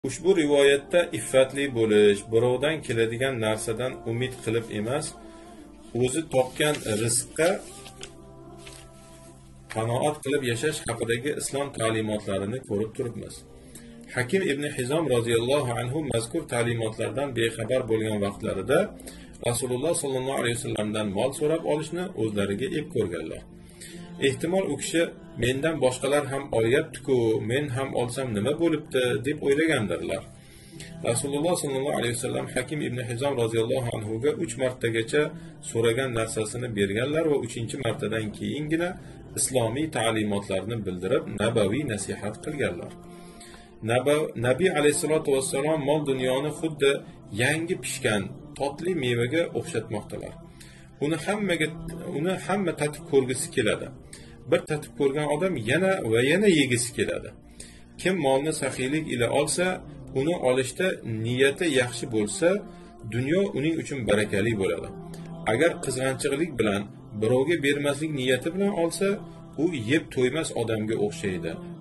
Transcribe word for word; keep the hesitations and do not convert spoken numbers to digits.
Ushbu rivoyatda iffatli bo'lish, birovdan keladigan narsadan umid qilib emas, o'zi topgan rizqqa qanoat qilib yashash haqidagi islom ta'limotlarini ko'rib turibmiz. Hakim ibn Hizom roziyallohu anhu mazkur ta'limotlardan bexabar bo'lgan vaqtlarida Rasululloh sollallohu alayhi vasallamdan mol so'rab olishni o'zlariga ep ko'rganlar. Ehtimol u kishi mendan boshqalar ham olyapti-ku, men ham olsam nima bo'libdi deb o'ylagandirlar. Rasululloh sollallohu alayhi vasallam Hakim ibn Hizom roziyallohu anhu ga uch martagacha so'ragan narsasini berganlar va uchinchi martadan keyingina islomiy ta'limotlarni bildirib, nabaviy nasihat qilganlar. Nabiy alayhisolatu vassalom mol dunyoni xuddi yangi pishgan totli mevaga o'xshatmoqdalar. Uni hammaga uni hamma tatib ko'rgisi keladi. Bir tatib ko'rgan odam yana va yana yegisi keladi. Kim molni saxiylik ila olsa, uni olishda niyati yaxshi bo'lsa, dunyo uning uchun barakali bo'ladi. Agar qizg'anchiqlik bilan birovga bermaslik niyati bilan olsa, u yeb to'ymas odamga o'xshaydi.